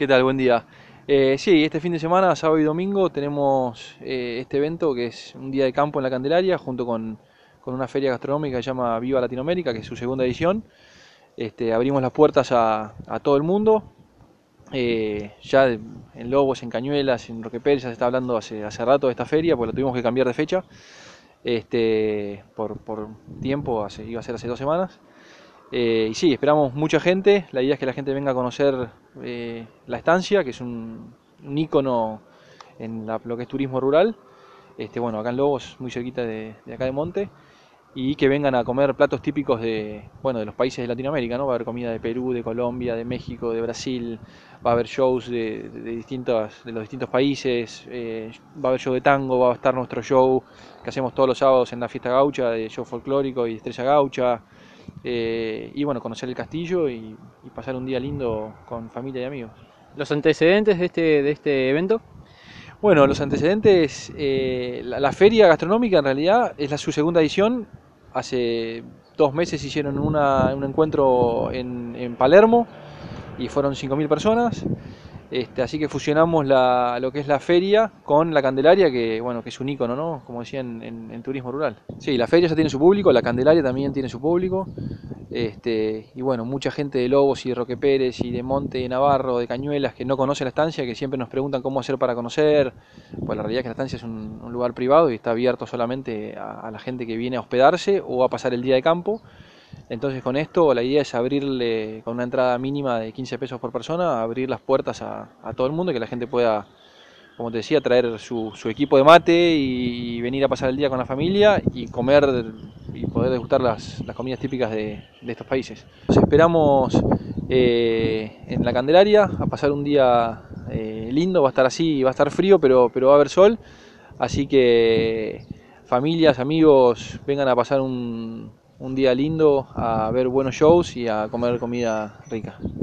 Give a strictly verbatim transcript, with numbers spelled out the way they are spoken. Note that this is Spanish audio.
¿Qué tal? Buen día. Eh, sí, este fin de semana, sábado y domingo, tenemos eh, este evento que es un día de campo en la Candelaria, junto con, con una feria gastronómica que se llama Viva Latinoamérica, que es su segunda edición. Este, abrimos las puertas a, a todo el mundo. Eh, ya de- en Lobos, en Cañuelas, en Roque Pérez, ya se está hablando hace, hace rato de esta feria, porque la tuvimos que cambiar de fecha este, por, por tiempo, hace- iba a ser hace dos semanas. Eh, y sí, esperamos mucha gente. La idea es que la gente venga a conocer eh, la estancia, que es un, un ícono en la- lo que es turismo rural. Este, bueno, acá en Lobos, muy cerquita de, de acá de Monte. Y que vengan a comer platos típicos de, bueno, de los países de Latinoamérica, ¿no? Va a haber comida de Perú, de Colombia, de México, de Brasil. Va a haber shows de, de distintos, de los distintos países. Eh, va a haber show de tango, va a estar nuestro show que hacemos todos los sábados en la fiesta gaucha, de show folclórico y estrella gaucha. Eh, y bueno, conocer el castillo y, y pasar un día lindo con familia y amigos. Los antecedentes de este, de este evento. Bueno, los antecedentes, eh, la, la feria gastronómica en realidad es la, su segunda edición. Hace dos meses hicieron una- un encuentro en, en Palermo y fueron cinco mil personas. Este, así que fusionamos la- lo que es la feria con la Candelaria, que bueno, que es un ícono, ¿no? Como decía en, en- en turismo rural. Sí, la feria ya tiene su público, la Candelaria también tiene su público. Este, y bueno, mucha gente de Lobos y de Roque Pérez y de Monte de Navarro, de Cañuelas, que no conoce la estancia, que siempre nos preguntan cómo hacer para conocer. Pues la realidad es que la estancia es un, un lugar privado y está abierto solamente a, a la gente que viene a hospedarse o a pasar el día de campo. Entonces con esto la idea es abrirle, con una entrada mínima de quince pesos por persona, abrir las puertas a, a todo el mundo, que la gente pueda, como te decía, traer su, su equipo de mate y, y venir a pasar el día con la familia y comer y poder degustar las, las comidas típicas de, de estos países. Nos esperamos eh, en la Candelaria a pasar un día eh, lindo, va a estar así, va a estar frío, pero, pero va a haber sol, así que familias, amigos, vengan a pasar un, un día lindo, a ver buenos shows y a comer comida rica.